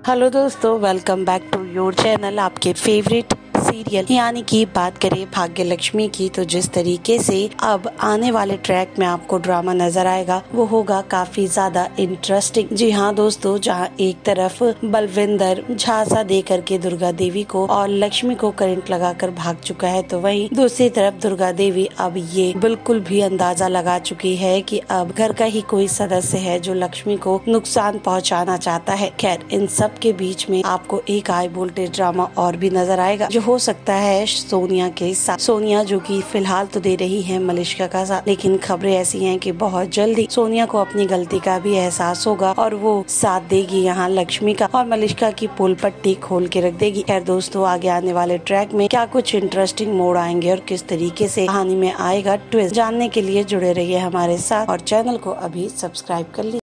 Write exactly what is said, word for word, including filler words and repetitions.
Hello दोस्तों, welcome back to your channel. आपके favourite serial यानी कि बात करें भाग्य लक्ष्मी की, तो जिस तरीके से अब आने वाले ट्रैक में आपको ड्रामा नजर आएगा वो होगा काफी ज्यादा इंटरेस्टिंग। जी हाँ दोस्तों, जहाँ एक तरफ बलविंदर झांसा दे करके दुर्गा देवी को और लक्ष्मी को करंट लगाकर भाग चुका है, तो वहीं दूसरी तरफ दुर्गा देवी अब ये बिल्कुल भी अंदाजा लगा चुकी है कि अब घर का ही कोई सदस्य है जो लक्ष्मी को नुकसान पहुँचाना चाहता है। खैर, इन सब के बीच में आपको एक हाई वोल्टेज ड्रामा और भी नजर आएगा जो हो सकता है सोनिया के साथ। सोनिया जो कि फिलहाल तो दे रही है मलिष्का का साथ, लेकिन खबरें ऐसी हैं कि बहुत जल्दी सोनिया को अपनी गलती का भी एहसास होगा और वो साथ देगी यहाँ लक्ष्मी का और मलिष्का की पोल पट्टी खोल के रख देगी। खैर दोस्तों, आगे आने वाले ट्रैक में क्या कुछ इंटरेस्टिंग मोड़ आएंगे और किस तरीके से कहानी में आएगा ट्विस्ट, जानने के लिए जुड़े रहिए हमारे साथ और चैनल को अभी सब्सक्राइब कर लीजिए।